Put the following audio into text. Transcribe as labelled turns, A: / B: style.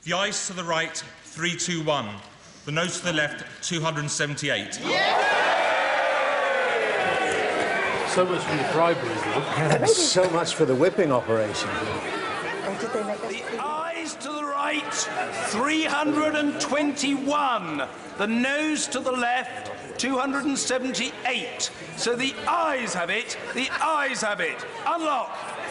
A: The ayes to the right, 321. The noes to the left, 278.
B: So much for your briberies, though.
C: So much for the whipping operation.
D: The ayes to the right, 321. The noes to the left, 278. So the ayes have it. The ayes have it. Unlock.